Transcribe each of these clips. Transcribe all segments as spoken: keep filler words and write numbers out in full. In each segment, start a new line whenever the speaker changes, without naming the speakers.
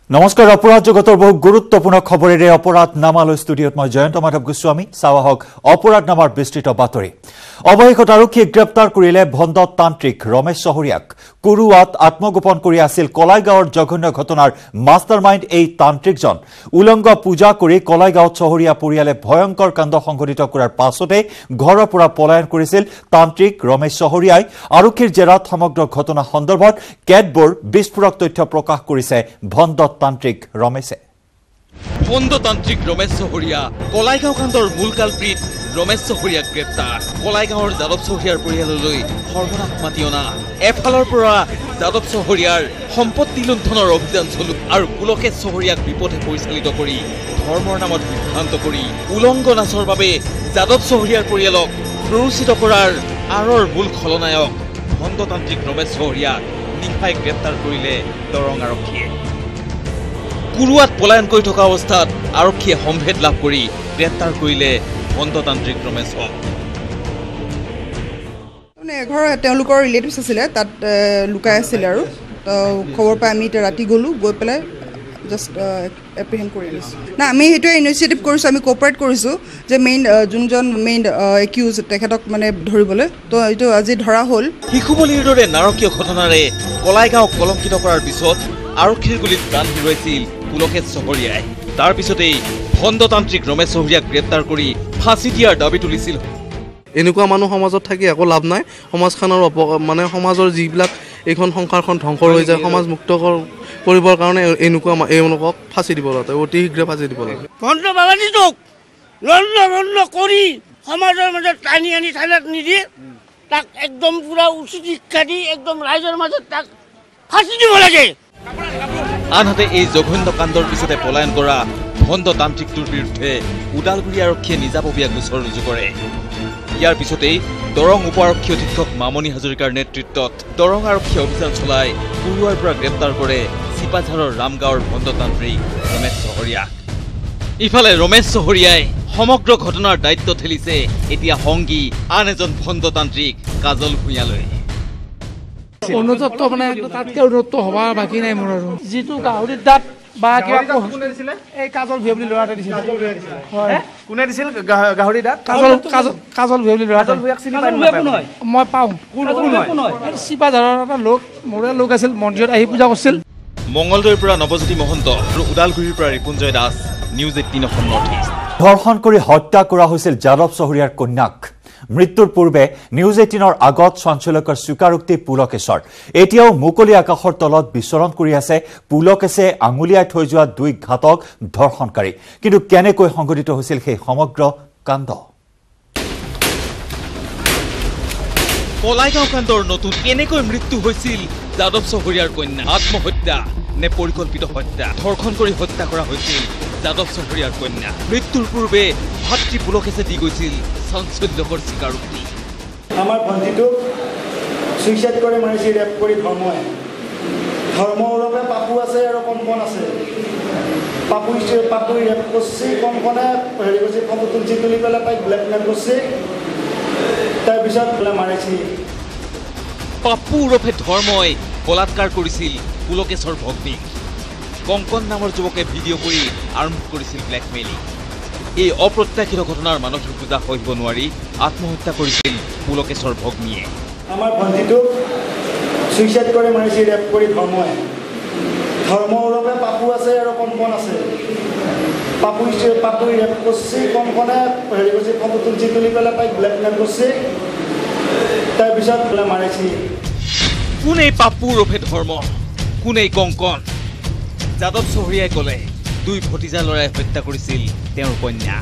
নমস্কাৰ অপৰাধ জগতৰ বহু গুৰুত্বপূৰ্ণ খবৰেৰে অপৰাধ নামালৈ ষ্টুডিঅত মই জয়ন্ত মাধৱ গোস্বামী চাৱাহক অপৰাধ নামাৰ বিস্তৃত বাতৰি অৱশেষত আৰক্ষীয়ে গ্ৰেপ্তাৰ কৰিলে ভণ্ড তান্ত্ৰিক ৰমেশ চহৰীয়াক কুৰুৱাত আত্মগোপন কৰি আছিল কলাইগাঁৱৰ জঘন্য ঘটনাৰ মাষ্টাৰমাইণ্ড এই তান্ত্ৰিকজন উলংগ পূজা কৰি কলাইগাঁৱত চহৰীয়া পৰিয়ালে ভয়ংকৰ কাণ্ড সংঘটিত কৰাৰ পাছতে ঘৰৰ পৰা পলায়ন কৰিছিল তান্ত্ৰিক ৰমেশ চহৰীয়াই আৰক্ষীৰ জেৰাত সমগ্ৰ ঘটনা সন্দৰ্ভত কেতবোৰ বিস্ফোৰক তথ্য প্ৰকাশ কৰিছে ভণ্ড তান্ত্ৰিক ৰমেশে
ভণ্ড তান্ত্ৰিক ৰমেশ চহৰীয়া কলাইগাঁও কাণ্ডৰ মূল কালপ্ৰিট ৰমেশ চহৰীয়াক গ্ৰেপ্তাৰ কলাইগাঁৱৰ যাদৱ চহৰীয়াৰ পৰিয়াললৈ সৰ্বনাশ মাতি অনা এফালৰ পৰা যাদৱ চহৰীয়াৰ সম্পত্তি লুণ্ঠনৰ অভিযান চলো আৰু পুলকেশ চহৰীয়াক বিপথে পৰিচালিত কৰি ধৰ্মৰ নামত বিভ্ৰান্ত কৰি উলংগ নাচৰ বাবে যাদৱ চহৰীয়াৰ পৰিয়ালক প্ৰৰোচিত কৰাৰ আঁৰৰ মূল খলনায়ক ভণ্ড তান্ত্ৰিক ৰমেশ চহৰীয়াক নিশাই গ্ৰেপ্তাৰ কৰিলে দৰং আৰক্ষীয়ে কুৰুৱাত পলায়ন কৰি থকা অৱস্থাত আৰক্ষীয়ে সম্ভেদ লাভ কৰি গ্ৰেপ্তাৰ কৰিলে ভণ্ড তান্ত্ৰিক ৰমেশক
মানে এঘৰ তেওঁলোকৰ ৰিলেটিভছ আছিলে তাত লুকাই আছিলে আৰু তো খবৰ পাই আমি এতিয়া ৰাতি গ'লোঁ গৈ পেলাই জাষ্ট এপ্ৰিহেণ্ড কৰি আনিছোঁ না আমি সেইটোৱে ইনিচিয়েটিভ কৰিছোঁ আমি কোঅপাৰেট কৰিছোঁ যে মেইন যোনজন মেইন একিউজ তেখেতক মানে ধৰিবলৈ তো এইটো আজি ধৰা হ'ল
শিশু বলিৰ দৰে নাৰকীয় ঘটনাৰে কলাইগাঁৱক কলংকিত কৰাৰ পিছত আৰক্ষীৰ গুলীত প্ৰাণ হেৰুৱাইছিল পুলকেশ চহৰীয়াই তাৰ পিছতেই ভণ্ড তান্ত্ৰিক ৰমেশ চহৰীয়াক গ্ৰেপ্তাৰ কৰি ফাঁচি দিয়াৰ দাবী তুলিছিল
এনেকুৱা মানুহ সমাজত থাকি একো লাভ নাই সমাজখনৰ মানে সমাজৰ যিবিলাক এইখন সংসাৰখন ধ্বংস হৈ যায় সমাজ মুক্ত কৰিবৰ কাৰণে এনেকুৱা এওঁলোকক ফাঁচি দিব লাগে অতি শীঘ্ৰে ফাঁচি দিব লাগে
ভণ্ড বাবাজীটোক লণ্ড ভণ্ড কৰি সমাজৰ মাজত টানি আনি থানাত নিদি তাক একদম পুৰা উচিত শিক্ষা দি একদম ৰাইজৰ মাজত তাক ফাঁচি দিব লাগে
আনহাতে এই জঘন্য কাণ্ডৰ পিছতে পলায়ন কৰা ভণ্ড তান্ত্ৰিকটোৰ বিৰুদ্ধে ওদালগুৰি আৰক্ষীয়ে নিজাববীয়া গোচৰ ৰুজু কৰে ইয়াৰ পিছতেই দৰং উপ আৰক্ষী অধীক্ষক মামণি হাজৰিকাৰ নেতৃত্বত দৰং আৰক্ষীয়ে অভিযান চলাই কুৰুৱাৰ পৰা গ্ৰেপ্তাৰ কৰে চিপাঝাৰৰ ৰামগাঁৱৰ ভণ্ড তান্ত্ৰিক ৰমেশ চহৰীয়াক ইফালে ৰমেশ চহৰীয়াই সমগ্ৰ ঘটনাৰ দায়িত্ব ঠেলিছে এতিয়া সংগী আন এজন ভণ্ড তান্ত্ৰিক কাজল ভূঞালৈ
উন্নত মানে তাতকৈ উন্নত হবা বাকী নাই মোৰ আৰু যিটো গাহৰিৰ দাঁত বা কিবা এই কাজল ভিয় বুলি ল'ৰা এটা দিছিল কোনে দিছিল গাহৰি দাঁত কাজল কাজল ভিয় বুলি ল'ৰা মই পাওঁ চিপাঝাৰৰ এটা লোক মোৰে লোক আছিল মন্দিৰত আহি পূজা কৰিছিল
মংগলদৈৰ পৰা নৱজ্যোতি মহন্ত আৰু ওদালগুৰিৰ পৰা Ripunjay Das news eighteen Assam north east
ধৰ্ষণ কৰি হত্যা কৰা হৈছিল যাদৱ চহৰীয়াৰ কন্যাক মৃত্যুৰ পূৰ্বে নিউজ এইটিনৰ আগত সঞ্চালকৰ স্বীকাৰোক্তি পুলকেশৰ এতিয়াও মুকলি আকাশৰ তলত বিচৰণ কৰি আছে পুলকেশে আঙুলিয়াই থৈ যোৱা দুই ঘাতক ধৰ্ষণকাৰী কিন্তু কেনেকৈ সংঘটিত হৈছিল সেই সমগ্ৰ কাণ্ড
কলাইগাঁও কাণ্ডৰ নতুন কেনেকৈ মৃত্যু হৈছিল যাদৱ চহৰীয়াৰ কন্যা আত্মহত্যা নে পৰিকল্পিত হত্যা ধৰ্ষণ কৰি হত্যা কৰা হৈছিল যাদৱ চহৰীয়াৰ কন্যা মৃত্যুৰ পূৰ্বে ভাতৃ পুলকেশে দি গৈছিল চাঞ্চল্যকৰ স্বীকাৰোক্তি
আমাৰ ভণ্টিটোক সুইচাইড কৰি মাৰিছে ৰেপ কৰি ধৰ্মই ধৰ্ম ওলপে পাপু আছে আৰু কণকণ আছে পাপু পাপু ৰেপ কৰিছে কণকণে হেৰি কৰিছে ফটো তুলছি তুলি পেলাই তাইক ব্লেকমেইল কৰিছে তাৰপিছত বোলে মাৰিছে
পাপু ওৰফে ধৰ্মই বলাৎকাৰ কৰিছিল পুলকেশৰ ভগ্নীক কংকন নামৰ যুৱকে ভিডিঅ' কৰি আৰম্ভ কৰিছিল ব্লেকমেইলিং এই অপ্ৰত্যাশিত ঘটনাৰ মানসিক পূজা সহিব নোৱাৰি আত্মহত্যা কৰিছিল পুলকেশৰ ভগ্নীয়ে
আমাৰ ভণ্টিটোক সুইচাইড কৰি মাৰিছে ৰেপ কৰি ধৰ্মই ধৰ্ম ওলপে পাপু আছে আৰু কণকণ আছে পাপু পাপু ৰেপ কৰিছে কণকণে হেৰি কৰিছে ফটো তুলছি তুলি পেলাই তাইক ব্লেকমেইল কৰিছে তাৰপিছত বোলে মাৰিছে
কোন এই পাপু ওৰফে ধৰ্ম কোন এই কংকন যাদৱ চহৰীয়াই ক'লে দুই ভতিজা ল'ৰাই হত্যা কৰিছিল তেওঁৰ কন্যা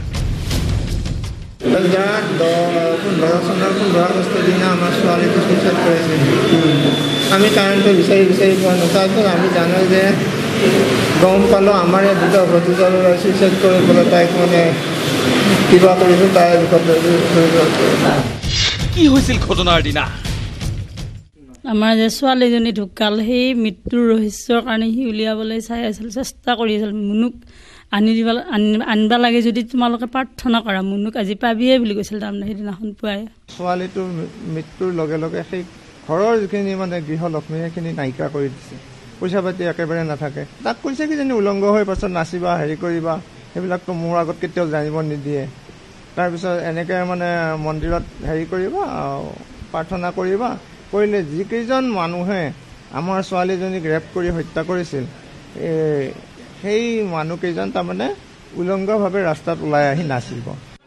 পোন্ধৰ চনৰ পোন্ধৰ আগষ্টৰ দিনা আমাৰ ছোৱালীটো চুইচাইড কৰিছিল আমি কাৰণটো বিচাৰি বিচাৰি পোৱা নাই তাৰপিছত আমি জানো যে গম পালোঁ আমাৰ এই দুটা ভতিজা ল'ৰাই চুইচাইড কৰিবলৈ তাইক মানে কিবা কৰিছিল তাইৰ
কি হৈছিল ঘটনাৰ দিনা
আমাৰ যে ছোৱালীজনী ঢুকাল সেই মৃত্যুৰ ৰহস্যৰ কাৰণে সি উলিয়াবলৈ চাই আছিল চেষ্টা কৰি আছিল মুনুক আনি দিব আনিব লাগে যদি তোমালোকে প্ৰাৰ্থনা কৰা মুনুক আজি পাবিয়ে বুলি কৈছিল তাৰমানে সেইদিনাখন পুৱাই
ছোৱালীটোৰ মৃত্যুৰ লগে লগে সেই ঘৰৰ যিখিনি মানে গৃহলক্ষ্মী সেইখিনি নাইকিয়া কৰি দিছে পইচা পাতি একেবাৰে নাথাকে তাক কৈছে কিজানি উলংগ হৈ পাছত নাচিবা হেৰি কৰিবা সেইবিলাকতো মোৰ আগত কেতিয়াও জানিব নিদিয়ে তাৰপিছত এনেকৈ মানে মন্দিৰত হেৰি কৰিবা প্ৰাৰ্থনা কৰিবা কৰিলে যিকেইজন মানুহে আমাৰ ছোৱালীজনীক ৰেপ কৰি হত্যা কৰিছিল সেই মানুহকেইজন তাৰমানে উলংগভাৱে ৰাস্তাত ওলাই আহি নাচিব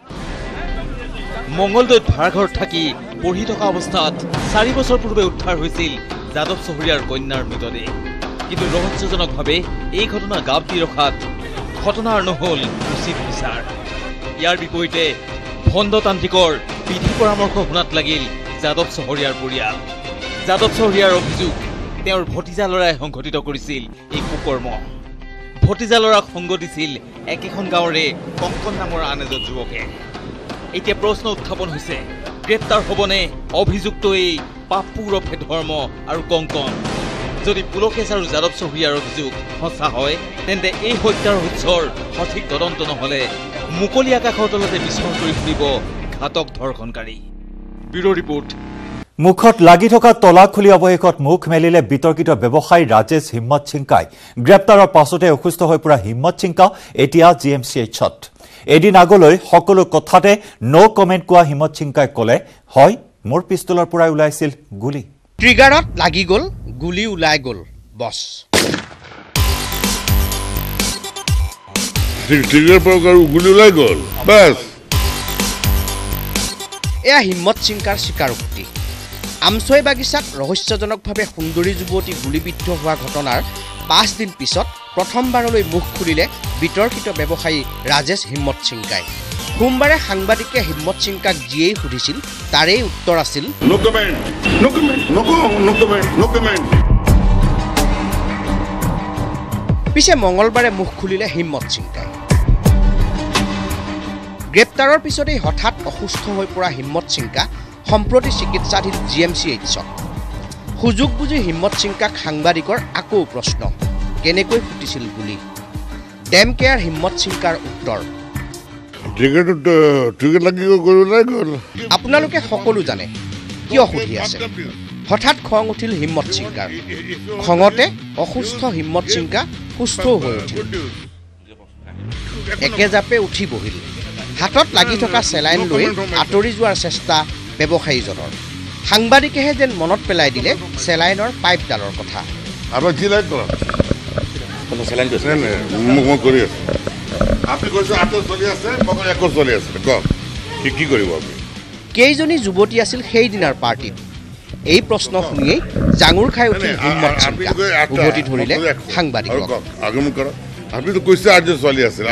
মংগলদৈত ভাড়াঘৰত থাকি পঢ়ি থকা অৱস্থাত চাৰি বছৰ পূৰ্বে উদ্ধাৰ হৈছিল যাদৱ চহৰীয়াৰ কন্যাৰ মৃতদেহ কিন্তু ৰহস্যজনকভাৱে এই ঘটনা গাপ দি ৰখাত ঘটনাৰ নহল উচিত বিচাৰ ইয়াৰ বিপৰীতে ভণ্ডতান্ত্ৰিকৰ বিধি পৰামৰ্শ শুনাত লাগিল যাদৱ চহৰীয়াৰ পৰিয়াল যাদৱ চহৰীয়াৰ অভিযোগ তেওঁৰ ভতিজা ল'ৰাই সংঘটিত কৰিছিল এই কুকৰ্ম ভতিজা ল'ৰাক সংগ দিছিল একেখন গাঁৱৰে কংকন নামৰ আন এজন যুৱকে এতিয়া প্ৰশ্ন উত্থাপন হৈছে গ্ৰেপ্তাৰ হ'বনে অভিযুক্ত এই পাপ্পু ওৰফে ধৰ্ম আৰু কংকন যদি পুলকেশ আৰু যাদৱ চহৰীয়াৰ অভিযোগ সঁচা হয় তেন্তে এই হত্যাৰ উৎসৰ সঠিক তদন্ত নহ'লে মুকলি আকাশৰ তলতে বিচৰণ কৰি ফুৰিব ঘাতক ধৰ্ষণকাৰী ব্যুৰ' ৰিপৰ্ট
মুখত লাগি থকা তলা খুলি অৱশেষত মুখ মেলিলে বিতৰ্কিত ব্যৱসায়ী ৰাজেশ হিম্মত চিংকাই গ্ৰেপ্তাৰৰ পাছতে অসুস্থ হৈ পৰা হিম্মত চিংকা এতিয়া জি এম চি এইচত এদিন আগলৈ সকলো কথাতে ন' কমেণ্ট কোৱা হিম্মত চিংকাই ক'লে হয় মোৰ পিস্তলৰ পৰাই ওলাইছিল গুলী
ট্ৰিগাৰত লাগি গ'ল গুলী ওলাই গ'ল বছ
ট্ৰিগাৰ পৰা গুলী ওলাই গ'ল বাছ
এয়া হিম্মত চিংকাৰ স্বীকাৰোক্তি আমছৈ বাগিচাত ৰহস্যজনকভাৱে সুন্দৰী যুৱতী গুলীবিদ্ধ হোৱা ঘটনাৰ পাঁচ দিন পিছত প্ৰথমবাৰলৈ মুখ খুলিলে বিতৰ্কিত ব্যৱসায়ী ৰাজেশ হিম্মত চিংকাই সোমবাৰে সাংবাদিকে হিম্মত চিংকাক যিয়েই সুধিছিল তাৰেই উত্তৰ আছিল পিছে মঙলবাৰে মুখ খুলিলে হিম্মত চিংকাই গ্ৰেপ্তাৰৰ পিছতেই হঠাৎ অসুস্থ হৈ পৰা হিম্মত চিংকা সম্প্ৰতি চিকিৎসাধীন জি এম চি এইচত সুযোগ বুজি হিম্মত চিংকাক সাংবাদিকৰ আকৌ প্ৰশ্ন কেনেকৈ ফুটিছিল গুলী ডেম কেয়াৰ হিম্মত চিংকাৰ উত্তৰ আপোনালোকে সকলো জানে কিয় সুধি আছে হঠাৎ খং উঠিল হিম্মত চিংকাৰ খঙতে অসুস্থ হিম্মত চিংকা সুস্থও হৈ উঠিল একেজাপে উঠি বহিল হাতত লাগি থকা চেলাইন লৈ আঁতৰি যোৱাৰ চেষ্টা ব্যৱসায়ীজনৰ সাংবাদিকেহে যেন মনত পেলাই দিলে চেলাইনৰ পাইপডালৰ কথা কেইজনী যুৱতী আছিল সেইদিনাৰ পাৰ্টিত এই প্ৰশ্ন শুনিয়েই জাঙুৰ খাই উঠিল হিম্মত চিংকা উভতি ধৰিলে সাংবাদিকক
আপনি তো কইছে আটজন ছোৱালী আছিল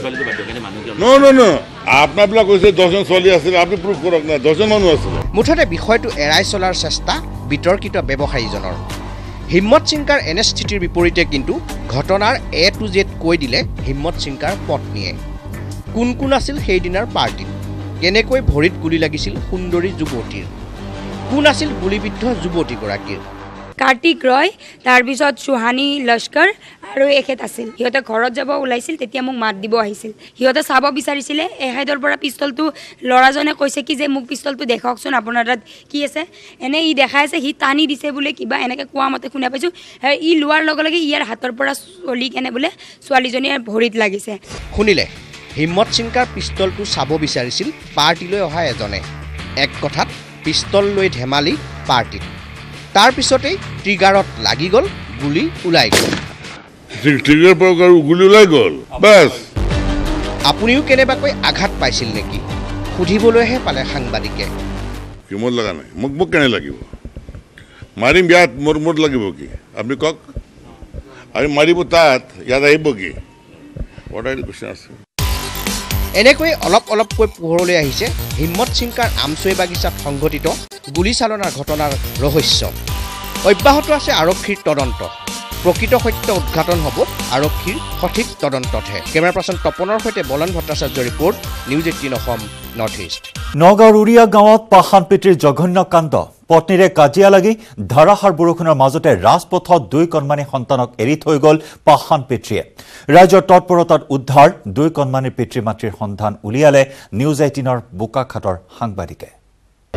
নো নো নো আপনাবিলাক কৈছে দহজন ছোৱালী আছিল আপনি প্ৰুফ কৰক না দহজন মানুহ আছিল
মুঠতে বিষয়টো এৰাই চলাৰ চেষ্টা বিতৰ্কিত ব্যৱসায়ীজনৰ হিম্মত চিংকাৰ এনে স্থিতিৰ বিপৰীতে কিন্তু ঘটনাৰ এ টু জেড কৈ দিলে হিম্মত চিংকাৰ পত্নীয়ে কোন কোন আছিল সেইদিনাৰ পাৰ্টিত কেনেকৈ ভৰিত গুলী লাগিছিল সুন্দৰী যুৱতীৰ কোন আছিল গুলীবিদ্ধ যুৱতীগৰাকীৰ
কাৰ্তিক ৰয় তাৰপিছত সুহানী লস্কৰ আৰু এখেত আছিল সিহঁতে ঘৰত যাব ওলাইছিল তেতিয়া মোক মাত দিব আহিছিল সিহঁতে চাব বিচাৰিছিলে এহাইদৰ পৰা পিস্তলটো ল'ৰাজনে কৈছে কি যে মোক পিস্তলটো দেখাওকচোন আপোনাৰ তাত কি আছে এনে ই দেখাই আছে সি টানি দিছে বোলে কিবা এনেকৈ কোৱা মতে শুনা পাইছোঁ ই লোৱাৰ লগে লগে ইয়াৰ হাতৰ পৰা চলি কেনে বোলে ছোৱালীজনীৰ ভৰিত লাগিছে
শুনিলে হিম্মত চিংকাৰ পিস্তলটো চাব বিচাৰিছিল পাৰ্টিলৈ অহা এজনে এক কথাত পিস্তল লৈ ধেমালি পাৰ্টিত তাৰ পিছতেই ট্ৰিগাৰত লাগি গ'ল গুলী ওলাই গ'ল
ট্ৰিগাৰ পৰা গুলী ওলাই গ'ল বাছ
আপুনিও কেনেবাকৈ আঘাত পাইছিল নেকি সুধিবলৈহে পালে সাংবাদিকে
কি মোৰ লগা নাই মোক মোক কেনে লাগিব মাৰিম ইয়াত মোৰ মোৰ লাগিব কি আপুনি কওক আৰু মাৰিব তাত ইয়াত আহিব কি কোৱেশ্যন আছে
এনেকৈ অলপ অলপকৈ পোহৰলৈ আহিছে হিম্মত চিংকাৰ আমছৈ বাগিচাত সংঘটিত গুলীচালনাৰ ঘটনাৰ ৰহস্য অব্যাহত আছে আৰক্ষীৰ তদন্ত প্ৰকৃত সত্য উদ্ঘাটন হ'ব আৰক্ষীৰ সঠিক তদন্ততহে কেমেৰা পাৰ্চন তপনৰ সৈতে Bolon Bhattacharya report news eighteen Assam north east
নগাঁৱৰ উৰিয়া গাঁৱত পাষাণ পিতৃৰ জঘন্য কাণ্ড পত্নীৰে কাজিয়া লাগি ধাৰাসাৰ বৰষুণৰ মাজতে ৰাজপথত দুই কণমানি সন্তানক এৰি থৈ গ'ল পাষাণ পিতৃয়ে ৰাজ্যৰ তৎপৰতাত উদ্ধাৰ দুই কণমানিৰ পিতৃ মাতৃৰ সন্ধান উলিয়ালে নিউজ এইটিনৰ বোকাখাটৰ সাংবাদিকে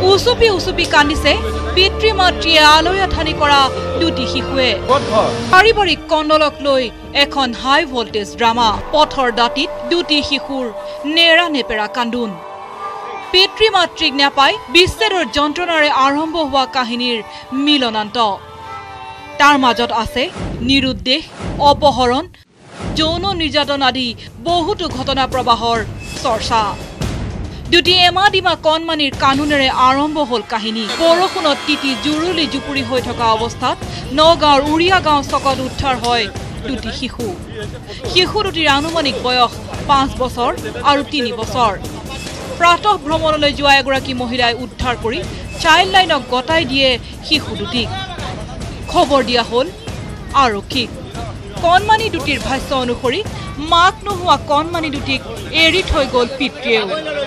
উচুপি উচুপি কান্দিছে পিতৃ মাতৃয়ে আলৈ আথানি কৰা দুটি শিশুৱে পাৰিবাৰিক কণ্ডলক লৈ এখন হাই ভোল্টেজ ড্ৰামা পথৰ দাঁতিত দুটি শিশুৰ নেৰা নেপেৰা কান্দোন পিতৃ মাতৃক নাপাই বিচ্ছেদৰ যন্ত্ৰণাৰে আৰম্ভ হোৱা কাহিনীৰ মিলনান্ত তাৰ মাজত আছে নিৰুদ্দেশ অপহৰণ যৌন নিৰ্যাতন আদি বহুতো ঘটনা প্ৰবাহৰ চৰ্চা দুটি এমা ডিমা কণমানিৰ কানুনেৰে আৰম্ভ হল কাহিনী বৰষুণত তিতি জুৰুলি জুপুৰি হৈ থকা অৱস্থাত নগাঁৱৰ উৰিয়া গাঁও চকত উদ্ধাৰ হয় দুটি শিশু শিশু দুটিৰ আনুমানিক বয়স পাঁচ বছৰ আৰু তিনি বছৰ প্ৰাতঃ ভ্ৰমণলৈ যোৱা এগৰাকী মহিলাই উদ্ধাৰ কৰি চাইল্ড লাইনক গতাই দিয়ে শিশু দুটিক খবৰ দিয়া হল আৰক্ষীক কণমানি দুটিৰ ভাষ্য অনুসৰি মাক নোহোৱা কণমানি দুটিক এৰি থৈ গল পিতৃয়েও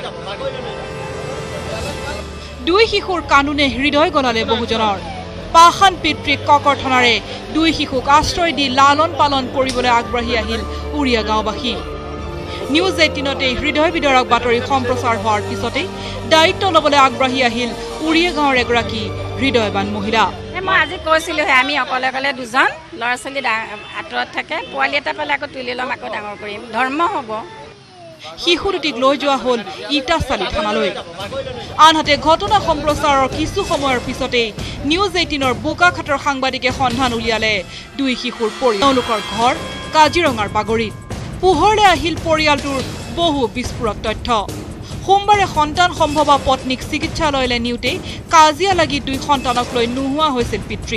দুই শিশুৰ কানুনে হৃদয় গলালে বহুজনৰ পাহান পিতৃক ককৰ্থনাৰে দুই শিশুক আশ্ৰয় দি লালন পালন কৰিবলৈ আগবাঢ়ি আহিল উৰিয়া গাঁওবাসী নিউজ এইটিনতে হৃদয় বিদৰক বাতৰি সম্প্ৰচাৰ হোৱাৰ পিছতে দায়িত্ব ল'বলৈ আগবাঢ়ি আহিল উৰিয়া গাঁৱৰ এগৰাকী হৃদয়বান মহিলা
মই আজি কৈছিলো আমি অকলে অকলে দুজন ল'ৰা ছোৱালী আঁতৰত থাকে পোৱালি এটা পালে আকৌ তুলি ল'ম আকৌ ডাঙৰ কৰিম ধৰ্ম হ'ব
শিশু দুটিক লৈ যোৱা হল ইটাচালি থানালৈ আনহাতে ঘটনা সম্প্ৰচাৰৰ কিছু সময়ৰ পিছতেই নিউজ এইটিনৰ বোকাখাটৰ সাংবাদিকে সন্ধান উলিয়ালে দুই শিশুৰ পৰিয়াল তেওঁলোকৰ ঘৰ কাজিৰঙাৰ বাগৰিত পোহৰলৈ আহিল পৰিয়ালটোৰ বহু বিস্ফোৰক তথ্য সোমবাৰে সন্তান সম্ভৱা পত্নীক চিকিৎসালয়লৈ নিওঁতে কাজিয়া লাগি দুই সন্তানক লৈ নোহোৱা হৈছিল পিতৃ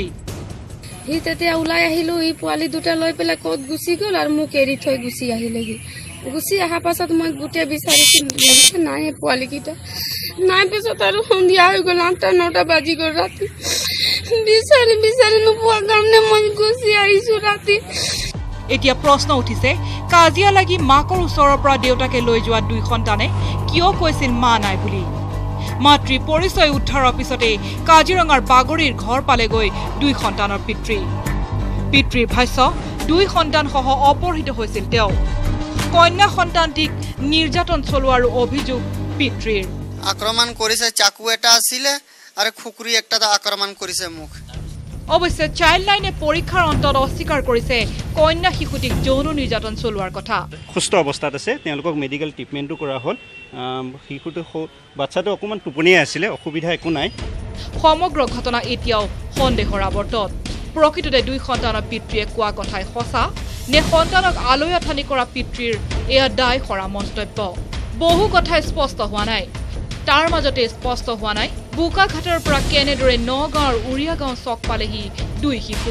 সি তেতিয়া ওলাই আহিলো ই পোৱালি দুটা লৈ পেলাই ক'ত গুচি গ'ল আৰু মোক এৰি থৈ গুচি আহিলেহি গুচি অহাৰ পাছত মই গোটেই বিচাৰিছিলোঁ নাই পোৱালিকেইটা নাই পিছত আৰু সন্ধিয়া হৈ গ'ল আঠটা নটা বাজি গ'ল ৰাতি বিচাৰি বিচাৰি নোপোৱাৰ কাৰণে মই গুচি আহিছোঁ ৰাতি
এতিয়া প্ৰশ্ন উঠিছে কাজিয়া লাগি মাকৰ ওচৰৰ পৰা দেউতাকে লৈ যোৱা দুই সন্তানে কিয় কৈছিল মা নাই বুলি মাতৃ পৰিচয় উদ্ধাৰৰ পিছতে কাজিৰঙাৰ বাগৰিৰ ঘৰ পালেগৈ দুই সন্তানৰ পিতৃ পিতৃৰ ভাষ্য দুই সন্তান সহ অপহৃত হৈছিল তেওঁ কন্যা সন্তানটিক নিৰ্যাতন চলোৱাৰ অভিযোগ পিতৃৰ
আক্ৰমণ কৰিছে চাকু এটা আছিল আৰু খুকুৰি একটা আক্ৰমণ কৰিছে মুখ
অৱশ্যে চাইল্ড লাইনে পৰীক্ষাৰ অন্তত অস্বীকাৰ কৰিছে কন্যা শিশুটিক যৌন নিৰ্যাতন চলোৱাৰ কথা
সুস্থ অৱস্থাত আছে তেওঁলোকক মেডিকেল ট্ৰিটমেণ্টো কৰা হ'ল শিশুটো বাচ্চাটো অকণমান টোপনিয়াই আছিলে অসুবিধা একো নাই
সমগ্ৰ ঘটনা এতিয়াও সন্দেহৰ আৱৰ্তত প্ৰকৃততে দুই সন্তানৰ পিতৃয়ে কোৱা কথাই সঁচা নে সন্তানক আলৈ আথানি কৰা পিতৃৰ এয়া দায় কৰা মন্তব্য বহু কথাই স্পষ্ট হোৱা নাই তাৰ মাজতে স্পষ্ট হোৱা নাই বোকাখাটৰ পৰা কেনেদৰে নগাঁৱৰ উৰিয়া গাঁও চক পালেহি দুই শিশু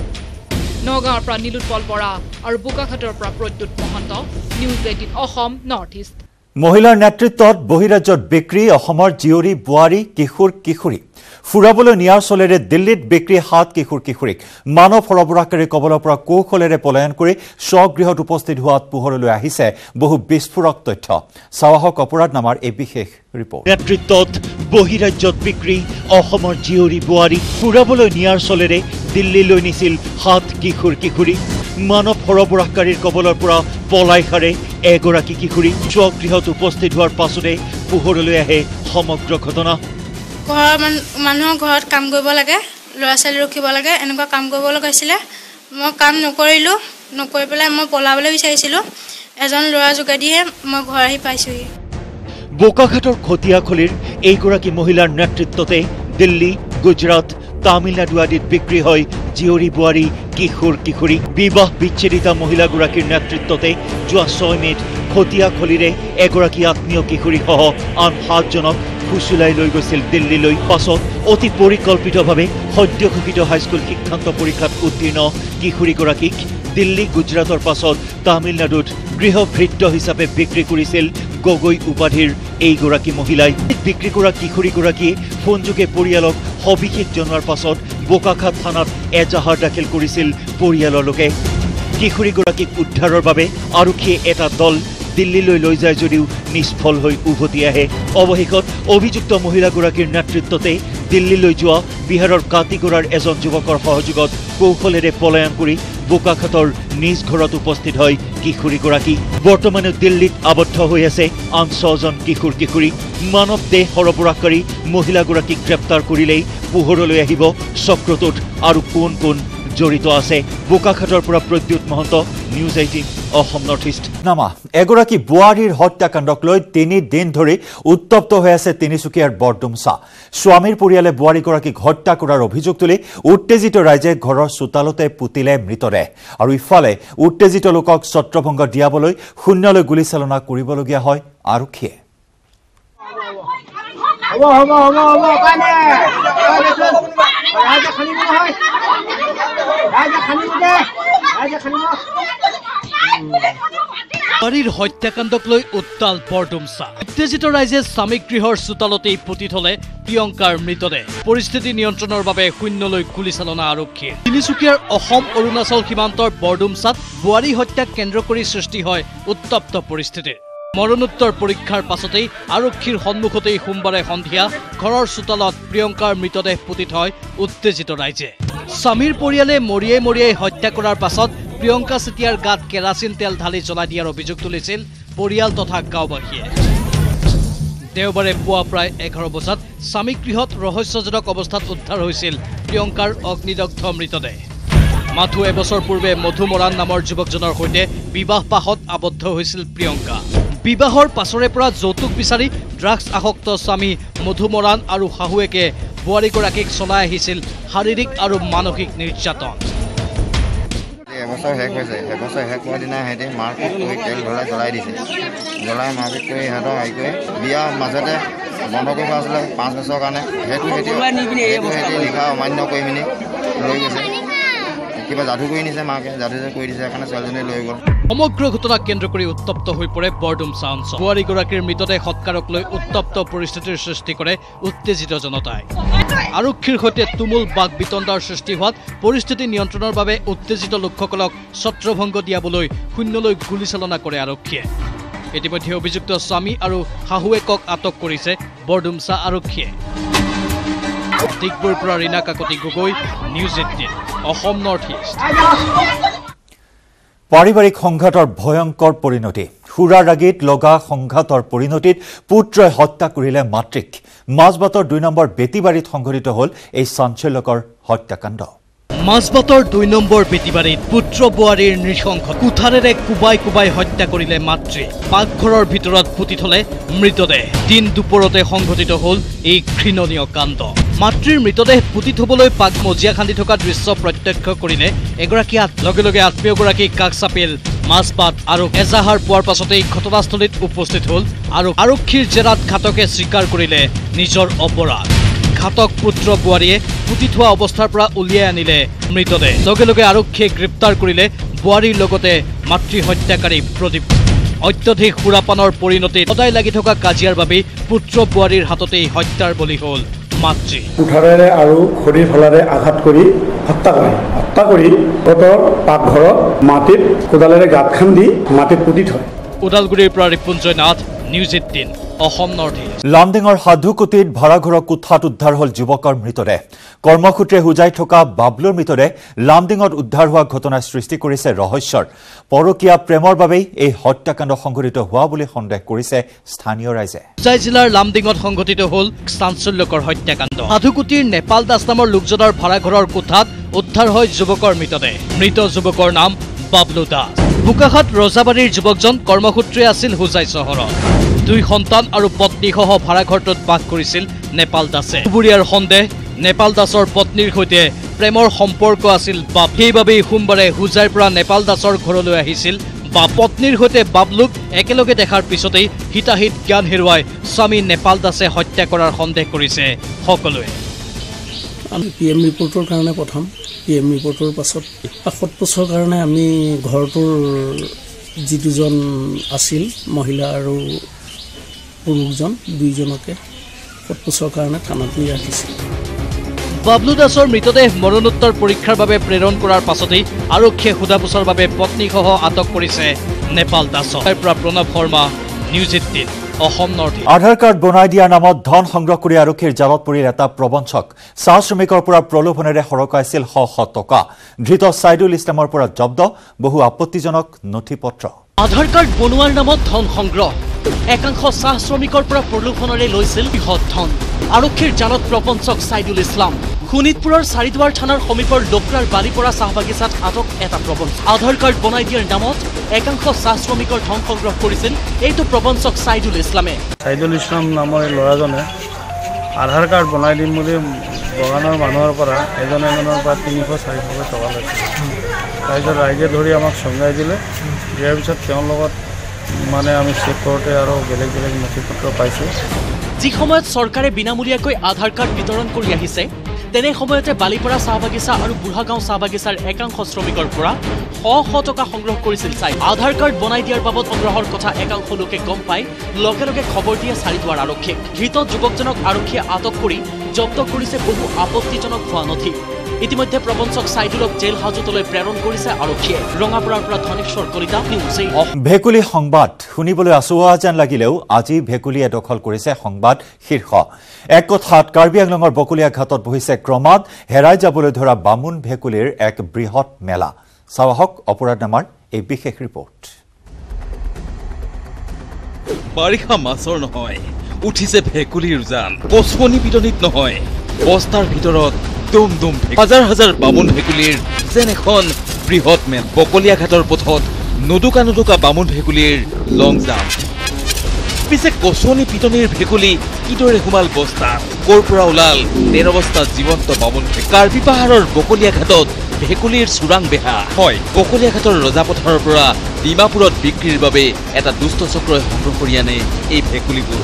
নগাঁৱৰ পৰা নীলোৎপল বৰা আৰু বোকাখাটৰ পৰা Pradyut Mahanta news eighteen Assam north east
মহিলাৰ নেতৃত্বত বহিৰাজ্যত বিক্ৰী অসমৰ জীয়ৰী বোৱাৰী কিশোৰ কিশোৰী ফুৰাবলৈ নিয়াৰ চলেৰে দিল্লীত বিক্ৰী সাত কিশোৰ কিশোৰীক মানৱ সৰবৰাহকাৰী কবলৰ পৰা কৌশলেৰে পলায়ন কৰি স্বগৃহত উপস্থিত হোৱাত পোহৰলৈ আহিছে বহু বিস্ফোৰক তথ্য চাৱাহক অপৰাধনামাৰ এই বিশেষ ৰিপৰ্ট
নেতৃত্বত বহিৰাজ্যত বিক্ৰী অসমৰ জীয়ৰী বোৱাৰী ফুৰাবলৈ নিয়াৰ চলেৰে দিল্লীলৈ নিছিল সাত কিশোৰ কিশোৰী মানৱ সৰবৰাহকাৰীৰ কবলৰ পৰা পলাই সাৰে এগৰাকী কিশোৰী স্বগৃহত উপস্থিত হোৱাৰ পাছতে পোহৰলৈ আহে সমগ্ৰ ঘটনা
ঘৰৰ মানুহৰ ঘৰত কাম কৰিব লাগে ল'ৰা ছোৱালী ৰখিব লাগে এনেকুৱা কাম কৰিব লগা হৈছিলে মই কাম নকৰিলোঁ নকৰি পেলাই মই পলাবলৈ বিচাৰিছিলোঁ এজন ল'ৰা যোগেদিহে মই ঘৰ আহি পাইছোঁহি
বোকাখাটৰ খটিয়াখলিৰ এইগৰাকী মহিলাৰ নেতৃত্বতে দিল্লী গুজৰাট তামিলনাডু আদিত বিক্ৰী হয় জীয়ৰী বোৱাৰী কিশোৰ কিশোৰী বিবাহ বিচ্ছেদিতা মহিলাগৰাকীৰ নেতৃত্বতে যোৱা ছয় মে'ত খটিয়াখলিৰে এগৰাকী আত্মীয় কিশোৰীসহ আন সাতজনক ফুচুলাই লৈ গৈছিল দিল্লীলৈ পাছত অতি পৰিকল্পিতভাৱে সদ্য ঘোষিত হাইস্কুল শিক্ষান্ত পৰীক্ষাত উত্তীৰ্ণ কিশোৰীগৰাকীক দিল্লী গুজৰাটৰ পাছত তামিলনাডুত গৃহভৃত্য হিচাপে বিক্ৰী কৰিছিল গগৈ উপাধিৰ এইগৰাকী মহিলাই বিক্ৰী কৰা কিশোৰীগৰাকীয়ে ফোনযোগে পৰিয়ালক সবিশেষ জনোৱাৰ পাছত বোকাখাট থানাত এজাহাৰ দাখিল কৰিছিল পৰিয়ালৰ লোকে কিশোৰীগৰাকীক উদ্ধাৰৰ বাবে আৰক্ষীয়ে এটা দল দিল্লীলৈ লৈ যায় যদিও নিষ্ফল হৈ উভতি আহে অৱশেষত অভিযুক্ত মহিলাগৰাকীৰ নেতৃত্বতে দিল্লীলৈ যোৱা বিহাৰৰ কাটিগড়াৰ এজন যুৱকৰ সহযোগত কৌশলেৰে পলায়ন কৰি বোকাখাটৰ নিজ ঘৰত উপস্থিত হয় কিশোৰীগৰাকী। বৰ্তমানে দিল্লীত আবদ্ধ হৈ আছে আন ছজন কিশোৰ কিশোৰী। মানৱ দেহ সৰবৰাহকাৰী মহিলাগৰাকীক গ্ৰেপ্তাৰ কৰিলেই পোহৰলৈ আহিব চক্ৰটোত আৰু কোন কোন জড়িত আছে। বোকাখাটৰ পৰা Pradyut Mahanta, news eighteen Assam north east.
নামা এগৰাকী বোৱাৰীৰ হত্যাকাণ্ডক লৈ তিনি দিন ধৰি উত্তপ্ত হৈ আছে তিনিচুকীয়াৰ বৰডুমচা। স্বামীৰ পৰিয়ালে বোৱাৰীগৰাকীক হত্যা কৰাৰ অভিযোগ তুলি উত্তেজিত ৰাইজে ঘৰৰ চোতালতে পুতিলে মৃতদেহ। আৰু ইফালে উত্তেজিত লোকক ছত্ৰভংগ দিয়াবলৈ শূন্যলৈ গুলীচালনা কৰিবলগীয়া হয় আৰক্ষীয়ে।
বোৱাৰীৰ হত্যাকাণ্ডক লৈ উত্তাল বৰডুমচা। উত্তেজিত ৰাইজে স্বামী গৃহৰ চোতালতেই পুতি থলে প্ৰিয়ংকাৰ মৃতদেহ। পৰিস্থিতি নিয়ন্ত্ৰণৰ বাবে শূন্যলৈ গুলীচালনা আৰক্ষীৰ। তিনিচুকীয়াৰ অসম অৰুণাচল সীমান্তৰ বৰডুমচাত বোৱাৰী হত্যাক কেন্দ্ৰ কৰি সৃষ্টি হয় উত্তপ্ত পৰিস্থিতিৰ। মৰণোত্তৰ পৰীক্ষাৰ পাছতেই আৰক্ষীৰ সন্মুখতেই সোমবাৰে সন্ধিয়া ঘৰৰ চোতালত প্ৰিয়ংকাৰ মৃতদেহ পুতি থয় উত্তেজিত ৰাইজে। স্বামীৰ পৰিয়ালে মৰিয়াই মৰিয়াই হত্যা কৰাৰ পাছত প্ৰিয়ংকা চেতিয়াৰ গাত কেৰাচিন তেল ঢালি জ্বলাই দিয়াৰ অভিযোগ তুলিছিল পৰিয়াল তথা গাঁওবাসীয়ে। দেওবাৰে পুৱা প্ৰায় এঘাৰ বজাত স্বামী গৃহত ৰহস্যজনক অৱস্থাত উদ্ধাৰ হৈছিল প্ৰিয়ংকাৰ অগ্নিদগ্ধ মৃতদেহ। মাথো এবছৰ পূৰ্বে মধু মৰাণ নামৰ যুৱকজনৰ সৈতে বিবাহ পাশত আবদ্ধ হৈছিল প্ৰিয়ংকা। বিবাহৰ পাছৰে পৰা যৌতুক বিচাৰি ড্ৰাগছ আসক্ত স্বামী মধু মৰাণ আৰু শাহুৱেকে বোৱাৰীগৰাকীক চলাই আহিছিল শাৰীৰিক আৰু মানসিক নিৰ্যাতন।
এবছৰ শেষ হৈছে, এবছৰ শেষ হোৱাৰ দিনা সিহঁতে মাৰপিট কৰি তেল ঢলাই জ্বলাই দিছে। জ্বলাই মাৰপিট কৰি সিহঁতক হেৰি কৰি বিয়া মাজতে বন্ধ কৰি থোৱা আছিলে পাঁচ বছৰৰ কাৰণে। সেইটো সিহঁতি সেইটো সিহঁতি লিখা অমান্য কৰি পিনি লৈ গৈছে। কিবা যাদু কৰি নিছে মাকে, যাদু কৰি দিছে সেইকাৰণে ছোৱালীজনী লৈ গ'ল।
সমগ্ৰ ঘটনাক কেন্দ্ৰ কৰি উত্তপ্ত হৈ পৰে বৰডুমচা অঞ্চল। বোৱাৰীগৰাকীৰ মৃতদেহ সৎকাৰক লৈ উত্তপ্ত পৰিস্থিতিৰ সৃষ্টি কৰে উত্তেজিত জনতাই। আৰক্ষীৰ সৈতে তুমুল বাক বিতণ্ডাৰ সৃষ্টি হোৱাত পৰিস্থিতি নিয়ন্ত্ৰণৰ বাবে উত্তেজিত লোকসকলক ছত্ৰভংগ দিয়াবলৈ শূন্যলৈ গুলীচালনা কৰে আৰক্ষীয়ে। ইতিমধ্যে অভিযুক্ত স্বামী আৰু শাহুৱেকক আটক কৰিছে বৰডুমচা আৰক্ষীয়ে। ডিগবৈৰ পৰা Rina Kakati Gogoi, news eighteen Assam north east.
পাৰিবাৰিক সংঘাতৰ ভয়ংকৰ পৰিণতি। সুৰাৰ ৰাগীত লগা সংঘাতৰ পৰিণতিত পুত্ৰই হত্যা কৰিলে মাতৃক। মাজবাটৰ দুই নম্বৰ বেটিবাৰীত সংঘটিত হ'ল এই চাঞ্চল্যকৰ হত্যাকাণ্ড।
মাজবাটৰ দুই নম্বৰ বেটিবাৰীত পুত্ৰ বোৱাৰীৰ নৃশংস কুঠাৰেৰে কোবাই কোবাই হত্যা কৰিলে মাতৃ। পাকঘৰৰ ভিতৰত পুতি থলে মৃতদেহ। দিন দুপৰতে সংঘটিত হ'ল এই ঘৃণনীয় কাণ্ড। মাতৃৰ মৃতদেহ পুতি থবলৈ পাক মজিয়া খান্দি থকা দৃশ্য প্ৰত্যক্ষ কৰিলে এগৰাকী লগে লগে আত্মীয়গৰাকীক কাষ চাপিল মাজবাট আৰু এজাহাৰ পোৱাৰ পাছতেই ঘটনাস্থলীত উপস্থিত হ'ল আৰু আৰক্ষীৰ জেৰাত ঘাতকে স্বীকাৰ কৰিলে নিজৰ অপৰাধ। ঘাতক পুত্ৰ বোৱাৰীয়ে পুতি থোৱা অৱস্থাৰ পৰা উলিয়াই আনিলে মৃতদেহ। লগে লগে আৰক্ষীয়ে গ্ৰেপ্তাৰ কৰিলে বোৱাৰীৰ লগতে মাতৃ হত্যাকাৰী প্ৰদীপ। অত্যধিক সুৰাপানৰ পৰিণতিত সদায় লাগি থকা কাজিয়াৰ বাবেই পুত্ৰ বোৱাৰীৰ হাততেই হত্যাৰ বলি হ'ল মাতৃ।
কুঠাৰেৰে আৰু খৰিৰ ফলাৰে আঘাত কৰি হত্যা কৰে। হত্যা কৰি সিহঁতৰ পাকঘৰত মাটিত কোদালেৰে গাঁত খান্দি মাটিত পুতি থয়।
ওদালগুৰিৰ পৰা Ripunjay Nath, news eighteen Assam north east.
লামডিঙৰ সাধুকুটিত ভাড়াঘৰৰ কোঠাত উদ্ধাৰ হ'ল যুৱকৰ মৃতদেহ। কৰ্মসূত্ৰে হোজাই থকা বাবলুৰ মৃতদেহ লামডিঙত উদ্ধাৰ হোৱা ঘটনাৰ সৃষ্টি কৰিছে ৰহস্যৰ। পৰকীয়া প্ৰেমৰ বাবেই এই হত্যাকাণ্ড সংঘটিত হোৱা বুলি সন্দেহ কৰিছে স্থানীয় ৰাইজে।
হোজাই জিলাৰ লামডিঙত সংঘটিত হ'ল চাঞ্চল্যকৰ হত্যাকাণ্ড। সাধুকুটিৰ নেপাল দাস নামৰ লোকজনৰ ভাড়াঘৰৰ কোঠাত উদ্ধাৰ হয় যুৱকৰ মৃতদেহ। মৃত যুৱকৰ নাম বাবলু দাস। বোকাখাট ৰজাবাৰীৰ যুৱকজন কৰ্মসূত্ৰে আছিল হোজাই চহৰত। দুই সন্তান আৰু পত্নীসহ ভাড়াঘৰটোত বাস কৰিছিল নেপাল দাসে। চুবুৰীয়াৰ সন্দেহ নেপাল দাসৰ পত্নীৰ সৈতে প্ৰেমৰ সম্পৰ্ক আছিল বাপ। সেইবাবেই সোমবাৰে হোজাইৰ পৰা নেপাল দাসৰ ঘৰলৈ আহিছিল বাপ। পত্নীৰ সৈতে বাবলুক একেলগে দেখাৰ পিছতেই হিতাহিত জ্ঞান হেৰুৱাই স্বামী নেপাল দাসে হত্যা কৰাৰ সন্দেহ কৰিছে সকলোৱে।
আমি পি এম ৰিপৰ্টৰ কাৰণে প্ৰথম পি এম ৰিপৰ্টৰ পাছত পাঁচশ বছৰৰ কাৰণে আমি ঘৰটোৰ যি দুজন আছিল মহিলা আৰু পুৰুষজন দুইজনকে সৎপোছৰ কাৰণে থানাত নি ৰাখিছিল।
বাবলু দাসৰ মৃতদেহ মৰণোত্তৰ পৰীক্ষাৰ বাবে প্ৰেৰণ কৰাৰ পাছতেই আৰক্ষীয়ে সোধা পোছাৰ বাবে পত্নীসহ আটক কৰিছে নেপাল দাসক। Pranab Sharma, news eighteen. Assam north east.
Aadhaar card বনাই দিয়াৰ নামত ধন সংগ্ৰহ কৰি আৰক্ষীৰ জালত পৰিল এটা প্ৰবঞ্চক। চাহ শ্ৰমিকৰ পৰা প্ৰলোভনেৰে সৰকাইছিল শ শ টকা। ধৃত ছাইদুল ইছলামৰ পৰা জব্দ বহু আপত্তিজনক নথি পত্ৰ।
আধাৰ কাৰ্ড বনোৱাৰ নামত ধন সংগ্ৰহ। একাংশ চাহ শ্ৰমিকৰ পৰা প্ৰলোভনেৰে লৈছিল বৃহৎ ধন। আৰক্ষীৰ জালত প্ৰবঞ্চক ছাইদুল ইছলাম। শোণিতপুৰৰ চাৰিদুৱাৰ থানাৰ সমীপৰ লোকৰাৰ বালিপৰা চাহ বাগিচাত আটক এটা প্ৰবঞ্চক। আধাৰ কাৰ্ড বনাই দিয়াৰ নামত একাংশ চাহ শ্ৰমিকৰ ধন সংগ্ৰহ কৰিছিল এইটো প্ৰবঞ্চক ছাইদুল ইছলামে।
ছাইদুল ইছলাম নামৰ এই ল'ৰাজনে আধাৰ কাৰ্ড বনাই দিম বুলি বাগানৰ মানুহৰ পৰা এজন এজনৰ পৰা তিনিশ চাৰিশকৈ টকা লৈছিল। তাৰপিছত ৰাইজে ধৰি আমাক চমজাই দিলে। দিয়াৰ পিছত তেওঁৰ লগত মানে আমি চেক কৰোঁতে আৰু বেলেগ বেলেগ নথি পত্ৰ পাইছোঁ।
যি সময়ত চৰকাৰে বিনামূলীয়াকৈ আধাৰ কাৰ্ড বিতৰণ কৰি আহিছে তেনে সময়তে বালিপৰা চাহ বাগিচা আৰু বুঢ়াগাঁও চাহ বাগিচাৰ একাংশ শ্ৰমিকৰ পৰা শ শ টকা সংগ্ৰহ কৰিছিল চাই। আধাৰ কাৰ্ড বনাই দিয়াৰ বাবদ সংগ্ৰহৰ কথা একাংশ লোকে গম পাই লগে লগে খবৰ দিয়ে চাৰিদুৱাৰ আৰক্ষীক। ধৃত যুৱকজনক আৰক্ষীয়ে আটক কৰি জব্দ কৰিছে বহু আপত্তিজনক হোৱা নথি। ইতিমধ্যে প্ৰবঞ্চক ছাইদুলক জেল হাজতলৈ প্ৰেৰণ কৰিছে আৰক্ষীয়ে। ৰঙাপাৰাৰ পৰা ধনেশ্বৰ কলিতা, নিউজ এইট।
ভেকুলী সংবাদ শুনিবলৈ আচুৱা যেন লাগিলেও আজি ভেকুলীয়ে দখল কৰিছে সংবাদ শীৰ্ষ। এক কথাত কাৰ্বি আংলঙৰ বকলীয়া ঘাটত বহিছে ক্ৰমাৎ হেৰাই যাবলৈ ধৰা বামুণ ভেকুলীৰ এক বৃহৎ মেলা। চাৱাহক অপৰাধ নামাৰ এই বিশেষ ৰিপৰ্ট।
বাৰিষা মাছৰ নহয়, উঠিছে ভেকুলীৰ উজান। কচুৱনি পিটনিত নহয়, বস্তাৰ ভিতৰত দুম দুম হাজাৰ হাজাৰ বামুণ ভেকুলীৰ যেন এখন বৃহৎ মেল। বকলীয়া ঘাটৰ পথত নুদুকা নুদুকা বামুণ ভেকুলীৰ লং জাম্প। পিছে কচুৱনি পিটনিৰ ভেকুলী কিদৰে সোমাল বস্তাত? ক'ৰ পৰা ওলাল তেৰ বস্তাত জীৱন্ত বামুণ ভেকুলী? কাৰ্বি পাহাৰৰ বকলীয়া ঘাটত ভেকুলীৰ চোৰাং বেহা। হয়, বকলীয়া ঘাটৰ ৰজাপথাৰৰ পৰা ডিমাপুৰত বিক্ৰীৰ বাবে এটা দুষ্ট চক্ৰই সংগ্ৰহ কৰি আনে এই ভেকুলীবোৰ।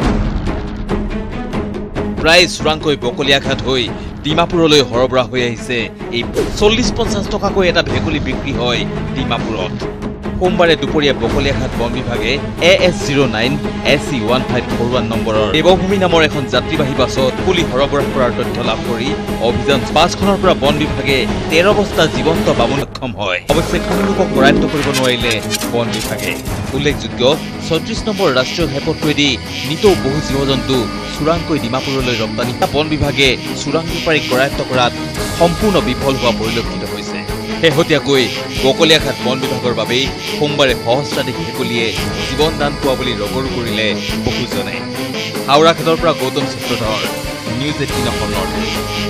প্ৰায় চোৰাংকৈ বকলীয়া ঘাট হৈ ডিমাপুৰলৈ সৰবৰাহ হৈ আহিছে এই চল্লিছ পঞ্চাছ টকাকৈ এটা ভেকুলী বিক্ৰী হয় ডিমাপুৰত। সোমবাৰে দুপৰীয়া বকলীয়াঘাট বন বিভাগে A S zero' nine A C one five four one নম্বৰৰ দেৱভূমি নামৰ এখন যাত্ৰীবাহী বাছত ভেকুলী সৰবৰাহ কৰাৰ তথ্য লাভ কৰি অভিযান বাছখনৰ পৰা বন বিভাগে তেৰ বস্তা জীৱন্ত বামুণ সক্ষম হয়। অৱশ্যে কোনো লোকক কৰায়ত্ব কৰিব নোৱাৰিলে বন বিভাগে। উল্লেখযোগ্য ছয়ত্ৰিশ নম্বৰ ৰাষ্ট্ৰীয় ঘাইপথটোৱেদি নিতৌ বহু জীৱ জন্তু চোৰাংকৈ ডিমাপুৰলৈ ৰপ্তানি। বন বিভাগে চোৰাং বেপাৰীক কৰায়ত্ব কৰাত সম্পূৰ্ণ বিফল হোৱা পৰিলক্ষিত হৈছে। শেহতীয়াকৈ বকলীয়াঘাট বন বিভাগৰ বাবেই সোমবাৰে সহস্ৰাধিক ভেকুলীয়ে জীৱন দান পোৱা বুলি ৰগৰু কৰিলে বহুজনে। হাওৰা ঘাটৰ পৰা Gautam Chakradhar, news eighteen Assam north east.